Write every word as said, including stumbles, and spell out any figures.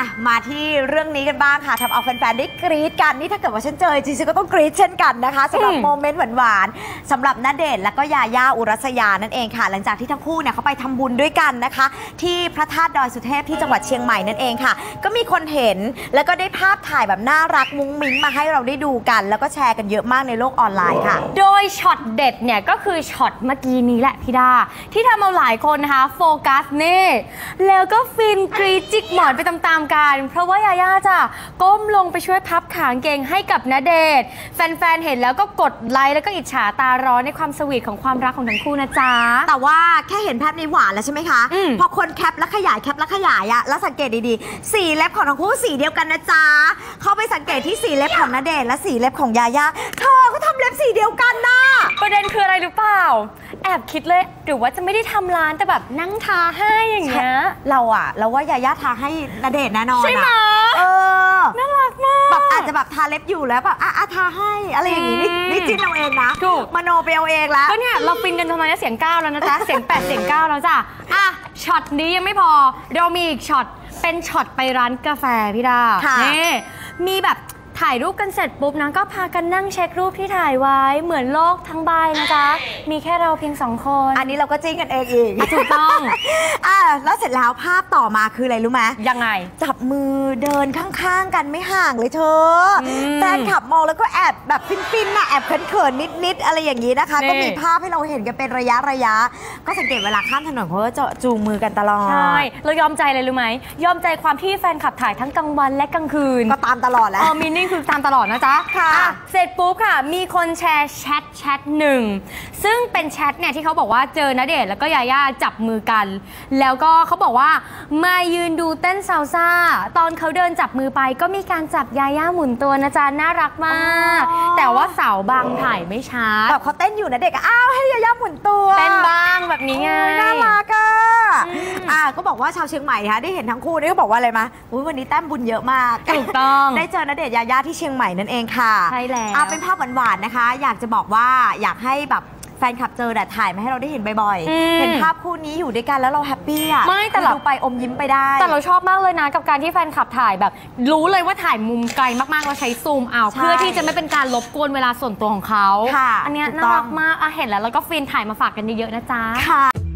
อ่ะมาที่เรื่องนี้กันบ้างค่ะทำเอาแฟนๆได้กรี๊ดกันนี่ถ้าเกิดว่าฉันเจอจริงๆก็ต้องกรี๊ดเช่นกันนะคะสำหรับโมเมนต์หวานๆสำหรับณเดชน์และก็ยาย่าอุรัสยานั่นเองค่ะหลังจากที่ทั้งคู่เนี่ยเขาไปทำบุญด้วยกันนะคะที่พระธาตุดอยสุเทพที่จังหวัดเชียงใหม่นั่นเองค่ะก็มีคนเห็นแล้วก็ได้ภาพถ่ายแบบน่ารักมุ้งมิ้งมาให้เราได้ดูกันแล้วก็แชร์กันเยอะมากในโลกออนไลน์ค่ะโดยช็อตเด็ดเนี่ยก็คือช็อตเมื่อกี้นี้แหละพี่ดาที่ทำเอาหลายคนนะคะโฟกัสนี่แล้วก็ฟินกรี๊ดจิกหมอนไปตามๆกันเพราะว่ายาย่าจะก้มลงไปช่วยพับขางเกงให้กับณเดชน์แฟนๆเห็นแล้วก็กดไลค์แล้วก็อิจฉาตาร้อนในความสวีทของความรักของทั้งคู่นะจ๊ะแต่ว่าแค่เห็นภาพในหวานแล้วใช่ไหมคะพอคนแคปและขยายแคปและขยายอะแล้วสังเกตดีๆสีเล็บของทั้งคู่สีเดียวกันนะจ๊ะเข้าไปสังเกตที่สีเล็บของณเดชน์และสีเล็บของยาย่าเธอเขาทำเล็บสีเดียวกันนะประเด็นคืออะไรหรือเปล่าแอบคิดเลยหรือว่าจะไม่ได้ทำร้านแต่แบบนั่งทาให้อย่างเงี้ยเราอะเราว่ายาย่าทาให้ณเดชน์แน่นอนใช่ไหมเออน่ารักมากแบบอาจจะแบบทาเล็บอยู่แล้วแบบอ่ะทาให้อะไรอย่างงี้นี่จิ้นเอาเองนะถูกมโนไปเอาเองแล้วก็เนี่ยเราฟินกันทำไมเสียงเก้าแล้วนะจ๊ะเสียงแปดเสียงเก้าแล้วจ้ะอ่ะช็อตนี้ยังไม่พอเรามีอีกช็อตเป็นช็อตไปร้านกาแฟพี่ดานี่มีแบบถ่ายรูปกันเสร็จปุ๊บนะก็พากันนั่งเช็ครูปที่ถ่ายไว้เหมือนโลกทั้งใบนะจ๊ะมีแค่เราเพียงสองคนอันนี้เราก็จิ้นกันเองอีกถูกต้องอ่ะแล้วเสร็จแล้วภาพต่อมาคืออะไรรู้ไหมยังไงจับมือเดินข้างๆกันไม่ห่างเลยเธอแฟนขับมองแล้วก็แอบแบบฟินๆนะแอบเขินๆนิดๆอะไรอย่างนี้นะคะก็มีภาพให้เราเห็นกันเป็นระยะระยะก็สังเกตเวลาข้ามถนนเขาก็จะจูงมือกันตลอดใช่เรายอมใจเลยรู้ไหมยอมใจความที่แฟนขับถ่ายทั้งกลางวันและกลางคืนก็ตามตลอดแล้วอ๋อมินนี่คือตามตลอดนะจ๊ะค่ะเสร็จปุ๊บค่ะมีคนแชร์แชทแชทหนึ่งซึ่งเป็นแชทเนี่ยที่เขาบอกว่าเจอณเดชน์แล้วก็ยาย่าจับมือกันแล้วก็เขาบอกว่ามายืนดูเต้นซาลซ่าตอนเขาเดินจับมือไปก็มีการจับยาย่าหมุนตัวนะจ๊ะน่ารักมากแต่ว่าเสาบางถ่ายไม่ชัดแบบเขาเต้นอยู่นะเด็กอ้าวให้ยาย่าหมุนตัวเต้นบ้างแบบนี้ไงน่ารักอ่ะอ่ะก็บอกว่าชาวเชียงใหม่ค่ะได้เห็นทั้งคู่นี่ก็บอกว่าอะไรมาวันนี้แต้มบุญเยอะมากถูกต้องได้เจอณเดชน์ยาย่าที่เชียงใหม่นั่นเองค่ะใช่แล้วเอาเป็นภาพหวานๆนะคะอยากจะบอกว่าอยากให้แบบแฟนคลับเจอแต่ถ่ายมาให้เราได้เห็นบ่อยๆเห็นภาพคู่นี้อยู่ด้วยกันแล้วเราแฮปปี้อ่ะไม่แต่เราดูไปอมยิ้มไปได้แต่เราชอบมากเลยนะกับการที่แฟนคลับถ่ายแบบรู้เลยว่าถ่ายมุมไกลมากๆเราใช้ซูมเอาเพื่อที่จะไม่เป็นการรบกวนเวลาส่วนตัวของเขาอันนี้น่ารักมากเห็นแล้วแล้วก็ฟินถ่ายมาฝากกันเยอะๆนะจ๊ะ